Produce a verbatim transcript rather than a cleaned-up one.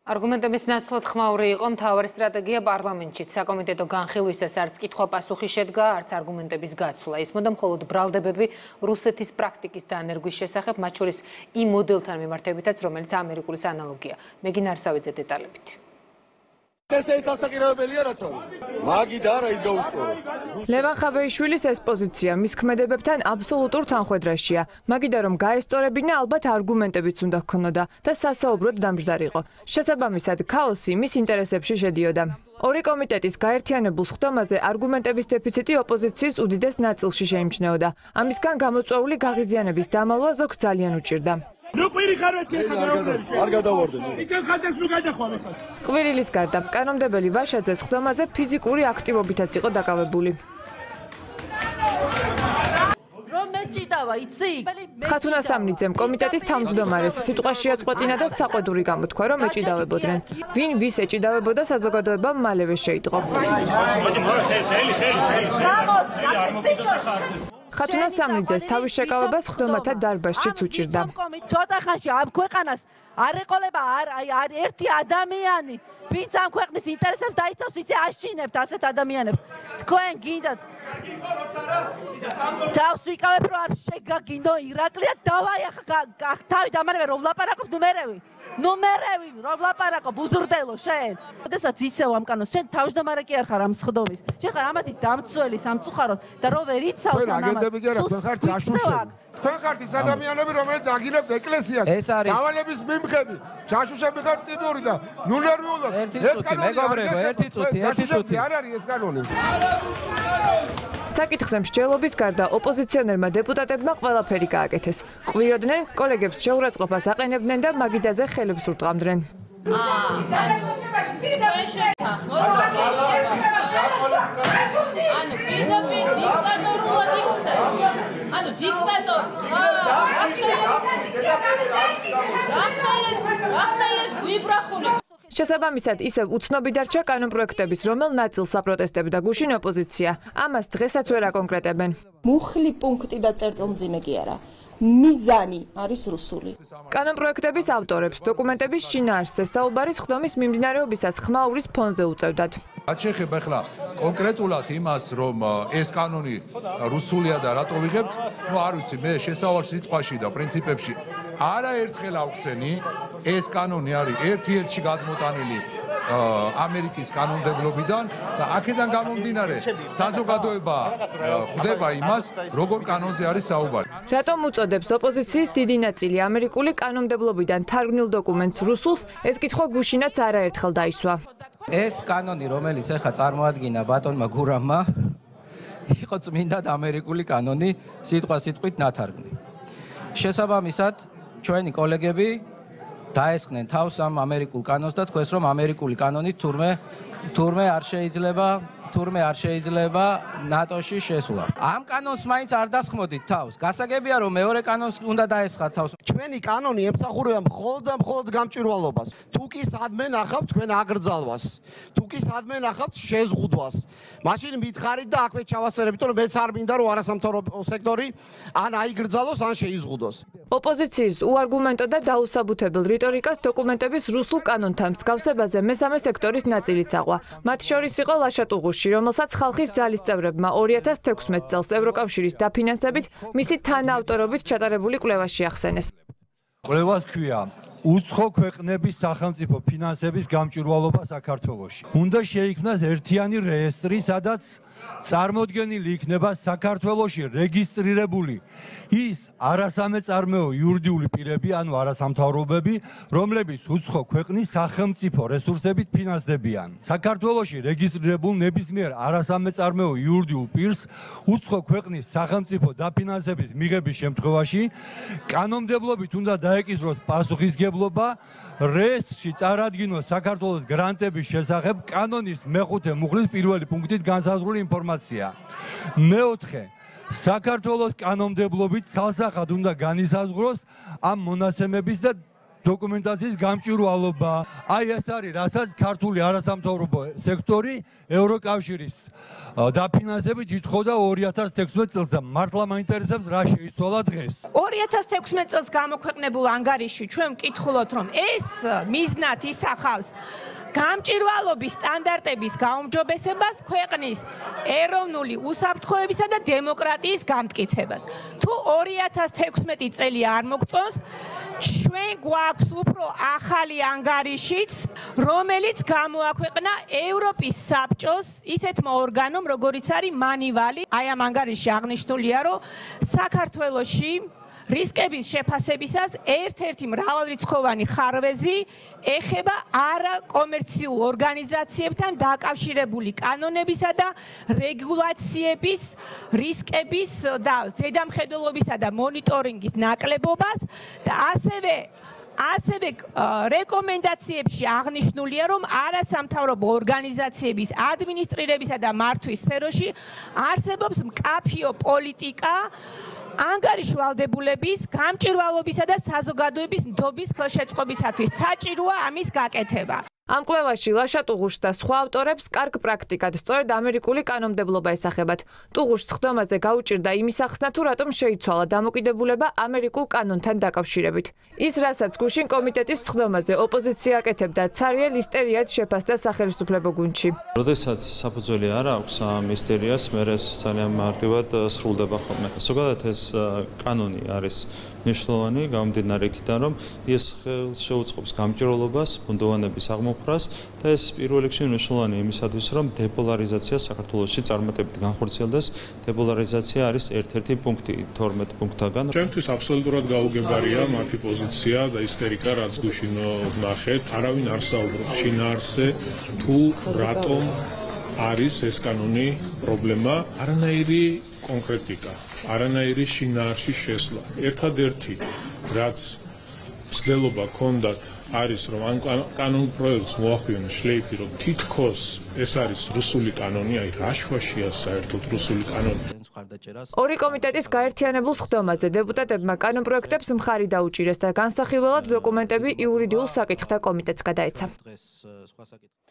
Argumentების ნაცვლად ხმაური იყო მთავარი სტრატეგია პარლამენტშიც. საკომიტეტო განხილვისას არც კითხვა-პასუხი შედგა, არც არგუმენტების გაცვლა. ისმოდა მხოლოდ ბრალდებები რუსეთის პრაქტიკის დანერგვის შესახებ, მათ შორის იმ მოდელთან მიმართებითაც, რომელიც ამერიკულის ანალოგია. მეგინ არსავიძე დეტალებით. ლევან ხაბეიშვილის ეს პოზიცია მის ქმედებებთან აბსოლუტურ თანხვედრაშია. მაგიდა რომ გაესწორებინა, ალბათ არგუმენტებიც უნდა ჰქონოდა და სასაუბროდ დამჯდარიყო. შესაბამისად, ქაოსი მის ინტერესებში შედიოდა. ორი კომიტეტის გაერთიანებულ სხდომაზე არგუმენტების დეფიციტი ოპოზიციის უდიდეს ნაწილში შეიმჩნეოდა. ამისგან გამოწვეული გაღიზიანების დამალვა ზოგს ძალიან უჭირდა. ყვირილის გარდა კანონმდებელი ვაშაძე სხდომაზე ფიზიკური აქტივობითაც იყო დაკავებული. ხათუნა სამნიძემ კომიტეტის თავმჯდომარეს სიტყვა შეაწყვეტინა და საყვედური გამოთქვა, რომ ეჭიდავებოდნენ. ვინ ვის ეჭიდავებოდა საზოგადოებამ მალევე შეიტყო. ხათუნა სამნიძეს თავის შეკავება სხდომათა დარბაზშიც უჭირდა. ცოტა ხანში ამ ქვეყანას არ ეყოლება არ ერთი ადამიანი, ვინც ამ ქვეყნის ინტერესებს დაიცავს, ისე აშჩინებთ ასეთ ადამიანებს. თქვენ გინდათ თავს ვიკავებ, რომ არ შეგაგინო ირაკლია, დავაი ახლა თავი დამარევე რომ ვლაპარაკობ ნუმერევი. ნუმერევი რომ ვლაპარაკობ უზრდელო შენ. როდესაც იცევ ამ კანონს, შენ თავმჯდომარე კი არ ხარ ამ სხდომის. შენ ხარ ამათი დამცველი სამწუხაროდ და რო ვერ იცავ თან ამათ. თქვენ ხართ ის ადამიანები, რომელიც აგინებთ ეკლესიას. დავალების მიმღები, ჯაშუშები ხართ ტიპური და ნულერვიულად. ეს კანონი მეგობრებო, ერთი წუთი, ერთი წუთი. არ არის ეს კანონი. საკითხზე მსჯელობის გარდა ოპოზიციონერმა დეპუტატებმა ყველაფერი გააკეთეს. ყვიროდნენ, კოლეგებს შეურაცხყოფას აყენებდნენ და მაგიდაზე ხელებს ურტყამდნენ. ანუ პირდაპირ დიქტატორულად იქცევ. ანუ დიქტატორ. რახელებს გვიბრახუნებ. შესაბამისად, ისევ უცნობი დარჩა კანონპროექტების, რომელ ნაწილს აპროტესტებდა გუშინ ოპოზიცია. ამას დღესაც ვერ აკონკრეტებენ. მუხლი პუნქტი და წერტილმძიმე კი არა. მიზანი არის რუსული. კანონპროექტების ავტორებს დოკუმენტების შინაარსზე საუბარი სხდომის მიმდინარეობისას ხმაურის ფონზე უწევდათ. რაც შეეხება ახლა კონკრეტულად იმას, რომ ეს კანონი რუსულია და რატო ვიღებთ, ნუ არ ვიცი, მე შესავალ სიტყვაში და პრინციპებში არაერთხელ ავხსენი, ეს კანონი არის ერთ-ერთში გადმოტანილი ამერიკის კანონმდებლობიდან და აქედან გამომდინარე საზოგადოება ხვდება იმას, როგორ კანონზე არის საუბარი. რატომ უწოდებს ოპოზიციის დიდი ნაწილი ამერიკული კანონმდებლობიდან თარგმნილ დოკუმენტს რუსულს, ეს კითხვა გუშინაც არაერთხელ დაისვა. ეს კანონი, რომელიც ახლა წარმოადგინა ბატონმა გურამმა, იყო წმინდად ამერიკული კანონი, სიტყვა-სიტყვით ნათარგმნი. შესაბამისად, ჩვენი კოლეგები დაესხნენ თავს ამ ამერიკულ კანონს და თქვეს, რომ ამერიკული კანონით თურმე თურმე არ შეიძლება თურმე არ შეიძლება ნატოში შესვლა. ამ კანონს მაინც არ დასხმოდით თავს. გასაგებია, რომ მეორე კანონს უნდა დაესხათ თავს. ჩვენი კანონი ემსახურება მხოლოდ და მხოლოდ გამჭვირვალობას. თუ კი სადმე ნახავთ თქვენ აგრძალვას, თუ კი სადმე ნახავთ შეზღუდვას. მაშინ მითხარით და აქვე ჩავასწრებით, რომ მეც არ მინდა რომ არასამთავრობო სექტორი ან აიგრძალოს, ან შეიზღუდოს. ოპოზიციის უარგუმენტო და დაუსაბუთებელ რიტორიკას დოკუმენტების რუსულ კანონთან მსგავსებაზე მესამე სექტორის ნაწილიც აყვა. მათ შორის იყო ლაშატუღუში, რომელსაც ხალხის ძალის წევრებმა ორი ათას თექვსმეტ წელს ევროკავშირის დაფინანსებით მისი თანაავტორობით ჩატარებული კვლევაში ახსენეს. კვლევას ქვია უცხო ქვეყნების სახელმწიფო ფინანსების გამჭვირვალობა საქართველოში. უნდა შეიქმნას ერთიანი რეესტრი, სადაც წარმოდგენილი იქნება საქართველოში რეგისტრირებული ის არასამეწარმეო იურიდიული პირები, ანუ არასამთავრობოები, რომლებიც უცხო ქვეყნის სახელმწიფო რესურსებით ფინანსდებიან. საქართველოში რეგისტრირებულ ნებისმიერ არასამეწარმეო იურიდიულ პირს უცხო ქვეყნის სახელმწიფო დაფინანსების მიღების შემთხვევაში კანონმდებლობით უნდა დაეკისროს პასუხისგებლობა, რეესტრში წარადგინოს საქართველოს გრანტების შესახებ კანონის მეხუთე მუხლის პირველი პუნქტით განსაზღვრული ინფორმაცია. მეოთხე, საქართველოს კანონმდებლობით ცალსახად უნდა განისაზღვროს ამ მონაცემების და დოკუმენტაციის გამჭვირვალობა. აი ეს არის, რასაც ქართული არასამთავრობო სექტორი ევროკავშირის დაფინანსებით ითხოვდა ორი ათას თექვსმეტ წელს და მართლა მაინტერესებს რა შეიცვალა დღეს. ორი ათას თექვსმეტ წელს გამოქვეყნებულ ანგარიში ჩვენ ვკითხულობთ, რომ ეს მიზნად ისახავს გამჭვირვალობის სტანდარტების გაუმჯობესებას, ქვეყნის ეროვნული უსაფრთხოებისა და დემოკრატიის გამტკიცებას. თუ ორი ათას თექვსმეტი წელი არ მოგწონს, ჩვენ გვაქვს უფრო ახალი ანგარიშიც, რომელიც გამოაქვეყნა ევროპის საბჭოს ისეთმა ორგანომ, როგორიც არის მანივალი. აი ამ ანგარიშში აღნიშნულია, რომ საქართველოში რისკების შეფასებისას ერთ-ერთი მრავალრიცხოვანი ხარვეზი ეხება არაკომერციულ ორგანიზაციებთან დაკავშირებული კანონებისა და რეგულაციების რისკების და ზედამხედველობისა და მონიტორინგის ნაკლებობას და ასევე ასევე რეკომენდაციებში აღნიშნულია, რომ არასამთავრობო ორგანიზაციების ადმინისტრირებისა და მართვის სფეროში არსებობს მკაფიო პოლიტიკა ანგარიში ვალდებულების, გამჭვირვალობისა და საზოგადოების ნდობის ხელშეწყობისათვის. საჭიროა ამის გაკეთება. ამ კვლევაში ლაშა ტუღუშს და სხვა ავტორებს კარგ პრაქტიკად სწორედ ამერიკული კანონმდებლობა ესახებათ. ტუღუშს ხდომაზე გაუჭირდა იმის ახსნა, თუ რატომ შეიცვალა დამოკიდებულება ამერიკულ კანონთან დაკავშირებით. ის, რასაც გუშინ კომიტეტის ხდომაზე ოპოზიცია აკეთებდა, ცარიელ ისტერიად შეფასდა სახელმწიფო გუნდში. როდესაც საფუძველი არ აქვს ამ ისტერიას, მე ეს ძალიან მარტივად სრულდება ხოლმე. ზოგადად ეს კანონი არის მნიშვნელოვანი, გამომდინარე იქიდან, რომ ის შეუწყობს გამჭვირვალობას, ბუნდოვანების აღმოფხვრას და ეს პირველ რიგში მნიშვნელოვანი იმისათვის, რომ დეპოლარიზაცია საქართველოში წარმატებით განხორციელდეს. დეპოლარიზაცია არის ერთ-ერთი პუნქტი თორმეტ პუნქტაგან. ჩემთვის აბსოლუტურად გაუგებარია მათი პოზიცია და ისტერიკა, რაც გუშინ ვნახეთ. არავინ არ საუბრობს შინაარსზე, თუ რატომ არის ეს კანონი პრობლემა, არანაირი კონკრეტიკა, არანაირი შინაარსის შესვლა. ერთადერთი, რაც მცდელობა ჰქონდათ, არის რომ ამ კანონ პროექტს მოახდინონ შლეიფი, რომ თითქოს ეს არის რუსული კანონი, აი რა შვაშია საერთოდ რუსული კანონი. ორი კომიტეტის გაერთიანებულ ხდომაზე დეპუტატებმა კანონ პროექტებს მხარი დაუჭირეს და განსახილველად დოკუმენტები იურიდიულ საკითხთა კომიტეტს გადაეცა.